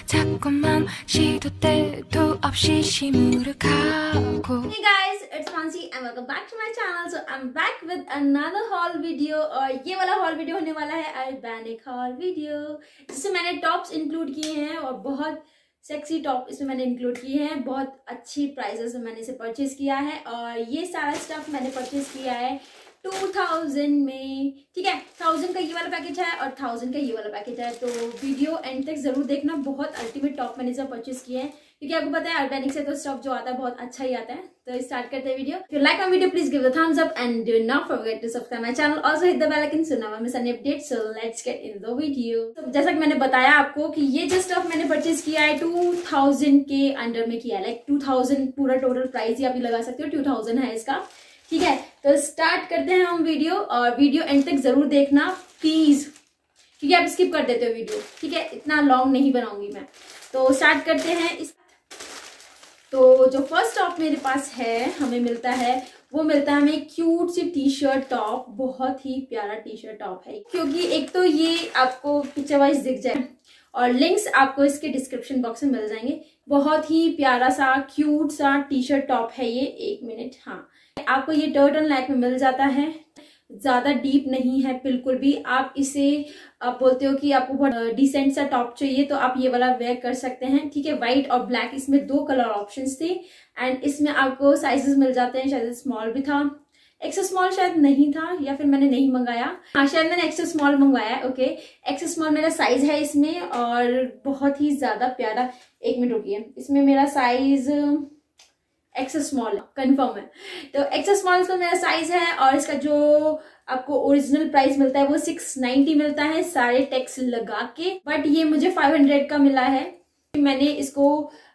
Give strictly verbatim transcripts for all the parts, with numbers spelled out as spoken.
자꾸만 시도 때도 없이 시무룩하고. Hey guys, it's Mansi and welcome back to my channel. So I'm back with another haul video और ये वाला haul video होने वाला है अरबैनिक haul video, जिसमें मैंने टॉप्स इंक्लूड किए हैं और बहुत सेक्सी टॉप इसमें मैंने इंक्लूड किए हैं। बहुत अच्छी प्राइसेस में मैंने इसे परचेज किया है और ये सारा स्टफ मैंने परचेज किया है टू थाउजेंड में। ठीक है, थाउजेंड का ये वाला पैकेज है और थाउजेंड का ये वाला पैकेज है, तो वीडियो एंड तक जरूर देखना। बहुत अल्टीमेट टॉप मैंने सब परचेज किए हैं क्योंकि आपको पता है अरबैनिक से तो स्टफ जो आता है बहुत अच्छा ही आता है। तो स्टार्ट करते हैं video. If you like my video, please give the thumbs up and do not forget to subscribe my channel. Also hit the bell icon so never miss any update. So let's get in the video. तो जैसा कि मैंने बताया आपको कि ये जो stuff मैंने परचेज किया है टू थाउजेंड के अंडर में किया है, लाइक टू थाउजेंड पूरा टोटल प्राइस ही आप लगा सकते हो, टू थाउजेंड है इसका। ठीक है, तो स्टार्ट करते हैं हम वीडियो और वीडियो एंड तक जरूर देखना प्लीज, क्योंकि आप स्किप कर देते हो वीडियो। ठीक है, इतना लॉन्ग नहीं बनाऊंगी मैं। तो स्टार्ट करते हैं इस। तो जो फर्स्ट टॉप मेरे पास है हमें मिलता है वो मिलता है हमें क्यूट सी टी शर्ट टॉप। बहुत ही प्यारा टी शर्ट टॉप है, क्योंकि एक तो ये आपको पिक्चर वाइज दिख जाए और लिंक्स आपको इसके डिस्क्रिप्शन बॉक्स में मिल जाएंगे। बहुत ही प्यारा सा क्यूट सा टी शर्ट टॉप है ये। एक मिनट, हाँ, आपको ये टर्टल नेक में मिल जाता है, ज्यादा डीप नहीं है बिल्कुल भी। आप इसे आप बोलते हो कि आपको बहुत डिसेंट सा टॉप चाहिए तो आप ये वाला वेयर कर सकते हैं। ठीक है, व्हाइट और ब्लैक इसमें दो कलर ऑप्शंस थे एंड इसमें आपको साइजेस मिल जाते हैं। शायद स्मॉल भी था, एक्स्ट्रा स्मॉल शायद नहीं था या फिर मैंने नहीं मंगाया। हाँ, शायद मैंने एक्स्ट्रा स्मॉल मंगवाया। ओके, एक्स्ट्रा स्मॉल मेरा साइज है इसमें और बहुत ही ज्यादा प्यारा। एक मिनट रुकिए, इसमें मेरा साइज एक्स्ट्रा स्मॉल कंफर्म है, तो एक्स्ट्रा स्मॉल इसका मेरा साइज है और इसका जो आपको ओरिजिनल प्राइस मिलता है वो सिक्स नाइन्टी मिलता है सारे टैक्स लगा के, बट ये मुझे फाइव हंड्रेड का मिला है। मैंने इसको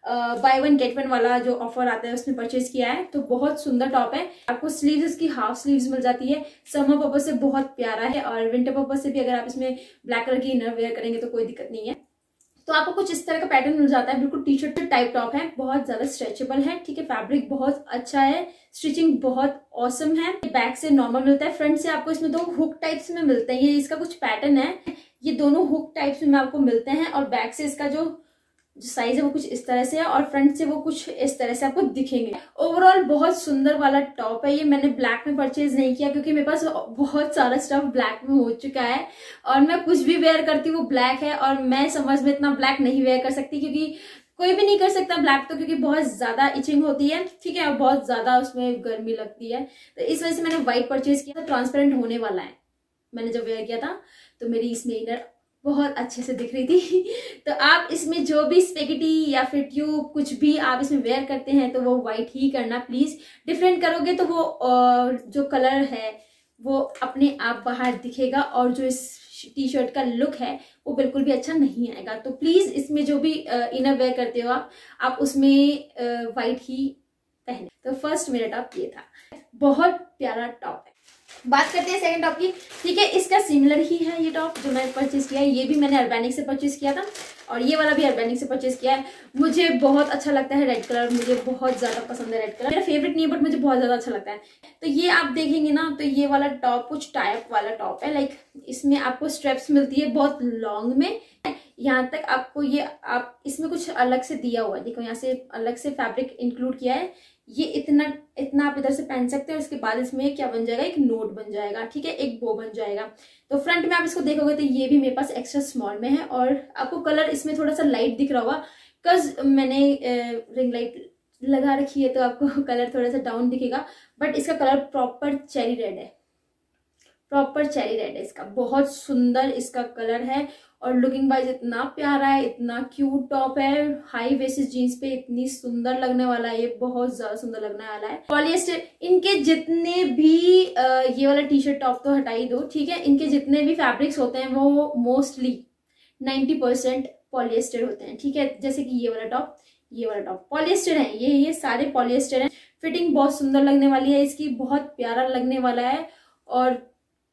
बाय वन गेट वन वाला जो ऑफर आता है उसमें परचेज किया है। तो बहुत सुंदर टॉप है। आपको स्लीव्स इसकी हाफ स्लीव्स मिल जाती है। समर पर्पज से बहुत प्यारा है और विंटर पर्पज से भी अगर आप इसमें ब्लैक कलर की इनर वेयर करेंगे तो कोई दिक्कत नहीं है। तो आपको कुछ इस तरह का पैटर्न मिल जाता है, बिल्कुल टी शर्ट टाइप टॉप है। बहुत ज्यादा स्ट्रेचेबल है। ठीक है, फैब्रिक बहुत अच्छा है, स्टिचिंग बहुत ऑसम है। बैक से नॉर्मल मिलता है, फ्रंट से आपको इसमें दो हुक टाइप्स में मिलते हैं। ये इसका कुछ पैटर्न है, ये दोनों हुक टाइप्स में आपको मिलते हैं और बैक से इसका जो साइज है वो कुछ इस तरह से है और फ्रंट से वो कुछ इस तरह से आपको दिखेंगे। ओवरऑल बहुत सुंदर वाला टॉप है ये। मैंने ब्लैक में परचेज नहीं किया क्योंकि मेरे पास बहुत सारा स्टफ ब्लैक में हो चुका है और मैं कुछ भी वेयर करती हूँ वो ब्लैक है और मैं समझ में इतना ब्लैक नहीं वेयर कर सकती, क्योंकि कोई भी नहीं कर सकता ब्लैक तो, क्योंकि बहुत ज्यादा इचिंग होती है। ठीक है, और बहुत ज्यादा उसमें गर्मी लगती है। तो इस वजह से मैंने व्हाइट परचेज किया था। ट्रांसपेरेंट होने वाला है। मैंने जब वेयर किया था तो मेरी इसमें इनर बहुत अच्छे से दिख रही थी। तो आप इसमें जो भी स्पेगेटी या फिर ट्यूब कुछ भी आप इसमें वेयर करते हैं तो वो व्हाइट ही करना प्लीज। डिफरेंट करोगे तो वो जो कलर है वो अपने आप बाहर दिखेगा और जो इस टी शर्ट का लुक है वो बिल्कुल भी अच्छा नहीं आएगा। तो प्लीज इसमें जो भी इनर वेयर करते हो आप आप उसमें व्हाइट ही पहने। तो फर्स्ट मेरा टॉप ये था, बहुत प्यारा टॉप है। बात करते हैं सेकंड टॉप की। ठीक है, इसका सिमिलर ही है ये टॉप जो मैंने परचेज किया है। ये भी मैंने अरबैनिक से परचेज किया था और ये वाला भी अरबैनिक से परचेज किया है। मुझे बहुत अच्छा लगता है रेड कलर, मुझे बहुत ज्यादा पसंद है रेड कलर। मेरा फेवरेट नहीं है बट मुझे बहुत ज्यादा अच्छा लगता है। तो ये आप देखेंगे ना तो ये वाला टॉप कुछ टाइप वाला टॉप है, लाइक इसमें आपको स्ट्रेप्स मिलती है बहुत लॉन्ग में। यहाँ तक आपको ये आप इसमें कुछ अलग से दिया हुआ है, देखो यहाँ से अलग से फैब्रिक इंक्लूड किया है। ये इतना इतना आप इधर से पहन सकते हैं और उसके बाद इसमें क्या बन जाएगा, एक नोट बन जाएगा। ठीक है, एक बो बन जाएगा। तो फ्रंट में आप इसको देखोगे तो ये भी मेरे पास एक्स्ट्रा स्मॉल में है और आपको कलर इसमें थोड़ा सा लाइट दिख रहा होगा बिकॉज मैंने रिंग लाइट लगा रखी है तो आपको कलर थोड़ा सा डाउन दिखेगा, बट इसका कलर प्रॉपर चेरी रेड है। प्रॉपर चेरी रेड है इसका। बहुत सुंदर इसका कलर है और लुकिंग वाइज इतना प्यारा है, इतना क्यूट टॉप है। हाई वेस्टेड जीन्स पे इतनी सुंदर लगने वाला है ये, बहुत ज्यादा सुंदर लगने वाला है। पॉलिएस्टर इनके जितने भी आ, ये वाला टी शर्ट टॉप तो हटा ही दो। ठीक है, इनके जितने भी फैब्रिक्स होते हैं वो मोस्टली नाइन्टी परसेंट पॉलिएस्टर होते हैं। ठीक है, जैसे कि ये वाला टॉप ये वाला टॉप पॉलिएस्टर है। ये ये सारे पॉलिएस्टर हैं। फिटिंग बहुत सुंदर लगने वाली है इसकी, बहुत प्यारा लगने वाला है और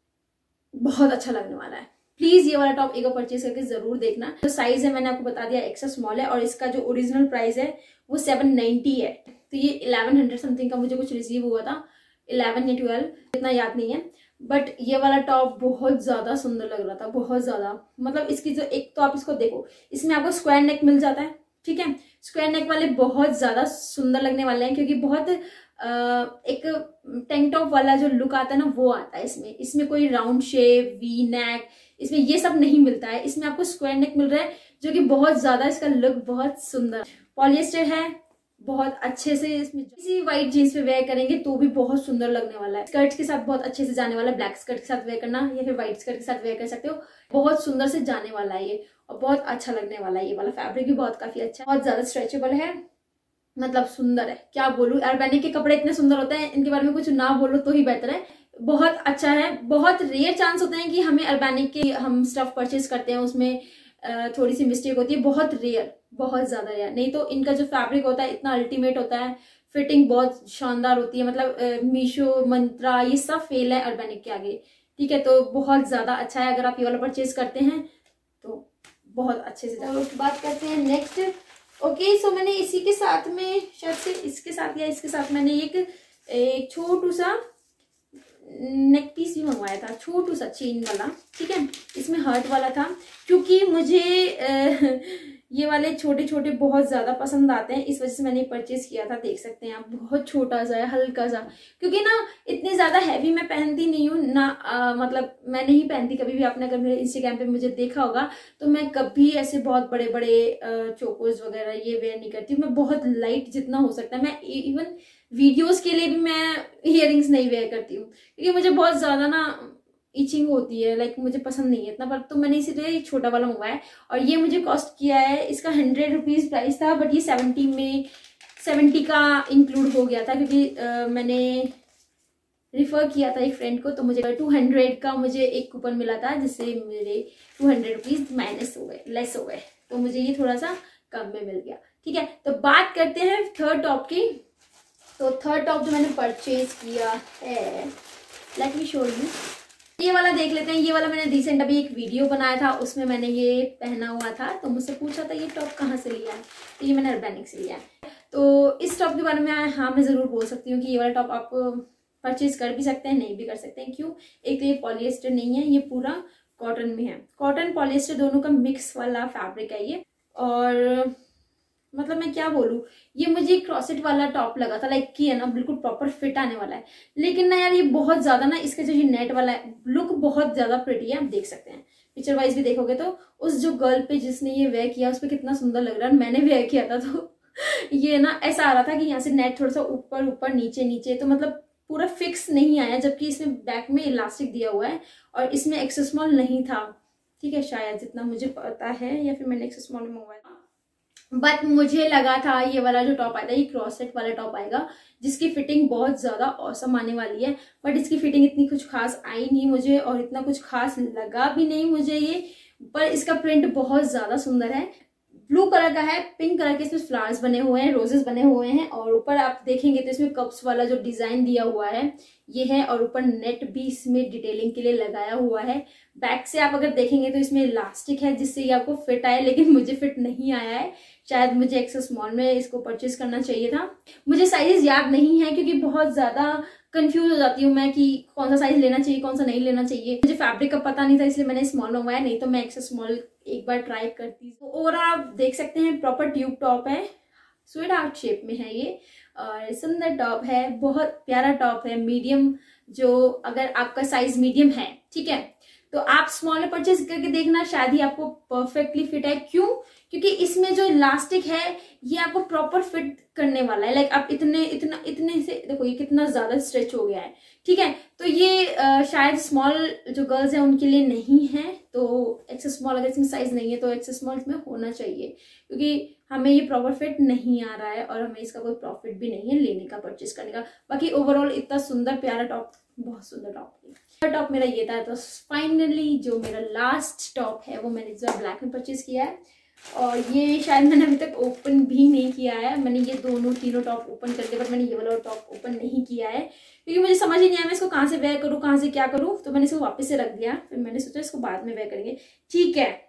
बहुत अच्छा लगने वाला है। प्लीज ये वाला टॉप एक बार परचेज करके जरूर देखना। जो साइज है मैंने आपको बता दिया एक्स्ट्रा स्मॉल है और इसका जो ओरिजिनल प्राइस है वो सेवन नाइन्टी है। तो ये इलेवन हंड्रेड समथिंग का मुझे कुछ रिसीव हुआ था, इलेवन या ट्वेल्व इतना याद नहीं है। बट ये वाला टॉप बहुत ज्यादा सुंदर लग रहा था, बहुत ज्यादा। मतलब इसकी जो एक तो आप इसको देखो, इसमें आपको स्क्वायर नेक मिल जाता है, ठीक है। स्क्वायर नेक वाले बहुत ज्यादा सुंदर लगने वाले हैं, क्योंकि बहुत आ, एक टैंक टॉप वाला जो लुक आता है ना वो आता है इसमें। इसमें कोई राउंड शेप, वी नेक, इसमें ये सब नहीं मिलता है। इसमें आपको स्क्वायर नेक मिल रहा है, जो कि बहुत ज्यादा इसका लुक बहुत सुंदर। पॉलिएस्टर है, बहुत अच्छे से इसमें किसी व्हाइट जीन्स पे वेयर करेंगे तो भी बहुत सुंदर लगने वाला है। स्कर्ट के साथ बहुत अच्छे से जाने वाला है, ब्लैक स्कर्ट के साथ वेयर करना या फिर व्हाइट स्कर्ट के साथ वेयर कर सकते हो, बहुत सुंदर से जाने वाला है ये, और बहुत अच्छा लगने वाला है। ये वाला फैब्रिक भी बहुत काफी अच्छा है, बहुत ज्यादा स्ट्रेचेबल है, मतलब सुंदर है, क्या बोलूं। अर्बैनिक के कपड़े इतने सुंदर होते हैं, इनके बारे में कुछ ना बोलो तो ही बेहतर है, बहुत अच्छा है। बहुत रेयर चांस होते हैं कि हमें अर्बैनिक के हम स्टफ परचेज करते हैं उसमें थोड़ी सी मिस्टेक होती है, बहुत रेयर, बहुत ज्यादा रेयर। नहीं तो इनका जो फैब्रिक होता है इतना अल्टीमेट होता है, फिटिंग बहुत शानदार होती है। मतलब मीशो, मंत्रा, ये सब फेल है अर्बैनिक के आगे, ठीक है। तो बहुत ज्यादा अच्छा है, अगर आप ये वाला परचेज करते हैं तो बहुत अच्छे से। और बात करते हैं नेक्स्ट। ओके, सो मैंने इसी के साथ में, शायद से इसके साथ या इसके साथ मैंने एक एक छोटू सा नेक पीस भी मंगवाया था, छोटू सा चेन वाला, ठीक है। इसमें हर्ट वाला था, क्योंकि मुझे आ, ये वाले छोटे छोटे बहुत ज्यादा पसंद आते हैं, इस वजह से मैंने परचेज किया था। देख सकते हैं आप, बहुत छोटा सा है, हल्का सा, क्योंकि ना इतने ज्यादा हैवी मैं पहनती नहीं हूँ ना। आ, मतलब मैं नहीं पहनती कभी भी। आपने अगर मेरे इंस्टाग्राम पे मुझे देखा होगा तो मैं कभी ऐसे बहुत बड़े बड़े चोकोज वगैरह ये वेयर नहीं करती हूँ। मैं बहुत लाइट जितना हो सकता है, मैं इवन वीडियोज के लिए भी मैं इयररिंग्स नहीं वेयर करती हूँ, क्योंकि मुझे बहुत ज्यादा ना इचिंग होती है, लाइक मुझे पसंद नहीं है इतना। पर तो मैंने इसीलिए छोटा वाला मंगवाया है, और ये मुझे कॉस्ट किया है, इसका हंड्रेड रुपीज प्राइस था, बट ये सेवेंटी में सेवेंटी का इंक्लूड हो गया था, क्योंकि आ, मैंने रिफर किया था एक फ्रेंड को, तो मुझे टू हंड्रेड का मुझे एक कूपन मिला था, जिससे मेरे टू हंड्रेड रुपीज माइनस हो गए, लेस हो गए, तो मुझे ये थोड़ा सा कम में मिल गया, ठीक है। तो बात करते हैं थर्ड टॉप की। तो थर्ड टॉप जो मैंने परचेज किया है, लेट मी शो यू, ये वाला देख लेते हैं। ये वाला मैंने रिसेंट अभी एक वीडियो बनाया था, उसमें मैंने ये पहना हुआ था, तो मुझसे पूछा था ये टॉप कहाँ से लिया है, तो ये मैंने अर्बैनिक से लिया है। तो इस टॉप के बारे में हाँ मैं जरूर बोल सकती हूँ कि ये वाला टॉप आप परचेज कर भी सकते हैं, नहीं भी कर सकते हैं। क्यों? एक तो ये पॉलिएस्टर नहीं है, ये पूरा कॉटन में है। कॉटन पॉलिएस्टर दोनों का मिक्स वाला फैब्रिक है ये, और मतलब मैं क्या बोलूँ, ये मुझे क्रॉसेट वाला टॉप लगा था, लाइक कि है ना बिल्कुल प्रॉपर फिट आने वाला है, लेकिन ना यार ये बहुत ज्यादा ना, इसका जो ये नेट वाला है लुक बहुत ज्यादा प्रिटी है। आप देख सकते हैं पिक्चर वाइज भी देखोगे तो उस जो गर्ल पे जिसने ये वेयर किया उस पर कितना सुंदर लग रहा है। मैंने वेयर किया था तो ये ना ऐसा आ रहा था कि यहाँ से नेट थोड़ा सा ऊपर ऊपर नीचे नीचे, तो मतलब पूरा फिक्स नहीं आया, जबकि इसमें बैक में इलास्टिक दिया हुआ है और इसमें एक्स्ट्रा स्मॉल नहीं था, ठीक है, शायद जितना मुझे पता है, या फिर मैंने एक्स्ट्रा स्मॉल मंगवाया था। बट मुझे लगा था ये वाला जो टॉप आएगा ये क्रॉससेट वाला टॉप आएगा, जिसकी फिटिंग बहुत ज्यादा औसम आने वाली है, बट इसकी फिटिंग इतनी कुछ खास आई नहीं मुझे, और इतना कुछ खास लगा भी नहीं मुझे ये। पर इसका प्रिंट बहुत ज्यादा सुंदर है, ब्लू कलर का है, पिंक कलर के इसमें फ्लावर्स बने हुए हैं, रोजेस बने हुए हैं, और ऊपर आप देखेंगे तो इसमें कप्स वाला जो डिजाइन दिया हुआ है ये है, और ऊपर नेट भी इसमें डिटेलिंग के लिए लगाया हुआ है। बैक से आप अगर देखेंगे तो इसमें इलास्टिक है जिससे ये आपको फिट आए, लेकिन मुझे फिट नहीं आया है। शायद मुझे एक्सेस स्मॉल में इसको परचेज करना चाहिए था। मुझे साइज याद नहीं है क्योंकि बहुत ज्यादा कंफ्यूज हो जाती हूँ मैं कि कौन सा साइज लेना चाहिए कौन सा नहीं लेना चाहिए। मुझे फैब्रिक का पता नहीं था इसलिए मैंने स्मॉल मंगवाया, नहीं तो मैं एक्सेस स्मॉल एक बार ट्राई करती। तो ओवरऑल आप देख सकते हैं प्रॉपर ट्यूब टॉप है, स्वीट हार्ट शेप में है ये, और सुंदर टॉप है, बहुत प्यारा टॉप है। मीडियम, जो अगर आपका साइज मीडियम है, ठीक है, तो आप स्मॉल में परचेज करके देखना, शायद ही आपको परफेक्टली फिट है। क्यों? क्योंकि इसमें जो इलास्टिक है ये आपको प्रॉपर फिट करने वाला है। लाइक आप इतने इतना इतने से देखो ये कितना ज्यादा स्ट्रेच हो गया है, ठीक है। तो ये आ, शायद स्मॉल जो गर्ल्स हैं उनके लिए नहीं है, तो एक्सेस स्मॉल अगर इसमें साइज नहीं है तो एक्सेस स्मॉल इसमें होना चाहिए, क्योंकि हमें ये प्रॉपर फिट नहीं आ रहा है और हमें इसका कोई प्रॉफिट भी नहीं है लेने का, परचेज करने का। बाकी ओवरऑल इतना सुंदर प्यारा टॉप, बहुत सुंदर टॉप। टॉप मेरा ये था। तो फाइनली जो मेरा लास्ट टॉप है वो मैंने जो ब्लैक में परचेज किया है, और ये शायद मैंने अभी तक ओपन भी नहीं किया है। मैंने ये दोनों तीनों टॉप ओपन करके, बट मैंने ये वाला टॉप ओपन नहीं किया है क्योंकि मुझे समझ ही नहीं आया मैं इसको कहाँ से वेयर करूँ, कहाँ से क्या करूँ, तो मैंने इसको वापस से रख दिया। फिर मैंने सोचा इसको बाद में वेयर करेंगे, ठीक है।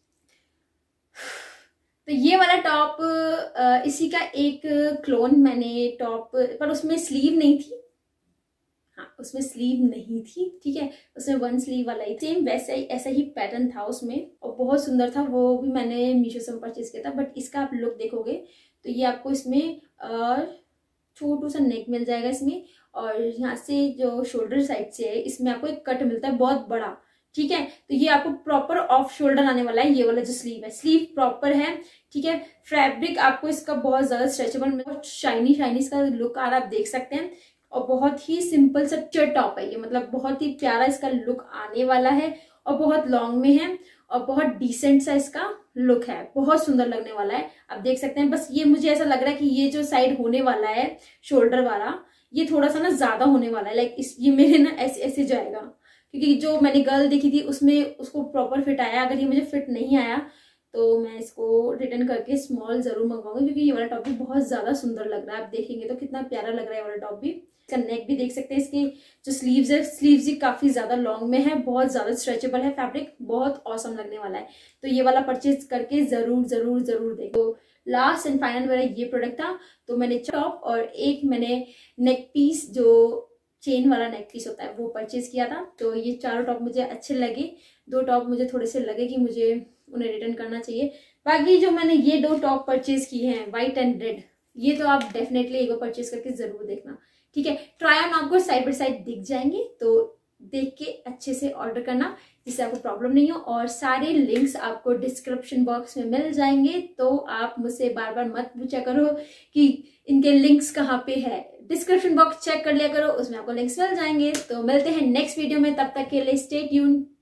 तो ये वाला टॉप इसी का एक क्लोन मैंने टॉप, पर उसमें स्लीव नहीं थी, हाँ उसमें स्लीव नहीं थी, ठीक है, उसमें वन स्लीव वाला ही सेम वैसा ही ऐसा ही पैटर्न था उसमें और बहुत सुंदर था। वो भी मैंने मीशो से परचेज किया था। बट इसका आप लुक देखोगे तो ये आपको इसमें छोटू सा नेक मिल जाएगा इसमें, और यहाँ से जो शोल्डर साइड से है इसमें आपको एक कट मिलता है बहुत बड़ा, ठीक है। तो ये आपको प्रॉपर ऑफ शोल्डर आने वाला है। ये वाला जो स्लीव है, स्लीव प्रॉपर है, ठीक है। फैब्रिक आपको इसका बहुत ज्यादा स्ट्रेचेबल, बहुत शाइनी शाइनी इसका लुक आ रहा है, आप देख सकते हैं। और बहुत ही सिंपल सा टॉप है ये, मतलब बहुत ही प्यारा इसका लुक आने वाला है और बहुत लॉन्ग में है और बहुत डिसेंट सा इसका लुक है, बहुत सुंदर लगने वाला है, आप देख सकते हैं। बस ये मुझे ऐसा लग रहा है कि ये जो साइड होने वाला है शोल्डर वाला, ये थोड़ा सा ना ज्यादा होने वाला है, लाइक इस ये मेरे ना ऐसे ऐसे जाएगा, क्योंकि जो मैंने गर्ल देखी थी उसमें उसको प्रॉपर फिट आया। अगर ये मुझे फिट नहीं आया तो मैं इसको रिटर्न करके स्मॉल जरूर मंगवाऊंगी, क्योंकि ये वाला टॉप भी बहुत ज्यादा सुंदर लग रहा है। आप देखेंगे तो कितना प्यारा लग रहा है ये वाला टॉप भी। इसका नेक भी देख सकते हैं, इसकी जो स्लीव्स है, स्लीव्स भी काफी ज्यादा लॉन्ग में है, बहुत ज्यादा स्ट्रेचेबल है, फैब्रिक बहुत ऑसम लगने वाला है। तो ये वाला परचेज करके जरूर जरूर जरूर देखो। लास्ट एंड फाइनल मेरा ये प्रोडक्ट था। तो मैंने टॉप और एक मैंने नेक पीस, जो चेन वाला नेक पीस होता है, वो परचेज किया था। तो ये चारों टॉप मुझे अच्छे लगे। दो टॉप मुझे थोड़े से लगे कि मुझे उन्हें रिटर्न करना चाहिए। बाकी जो मैंने ये दो टॉप परचेज किए हैं, व्हाइट एंड रेड, ये तो आप डेफिनेटली एक बार परचेज करके जरूर देखना, ठीक है। ट्राई ऑन आपको साइड बाय साइड दिख जाएंगे, तो देख के अच्छे से ऑर्डर करना जिससे आपको प्रॉब्लम नहीं हो। और सारे लिंक्स आपको डिस्क्रिप्शन बॉक्स में मिल जाएंगे, तो आप मुझसे बार बार मत पूछा करो कि इनके लिंक्स कहाँ पे है। डिस्क्रिप्शन बॉक्स चेक कर लिया करो, उसमें आपको लिंक्स मिल जाएंगे। तो मिलते हैं नेक्स्ट वीडियो में, तब तक के लिए स्टे ट्यून।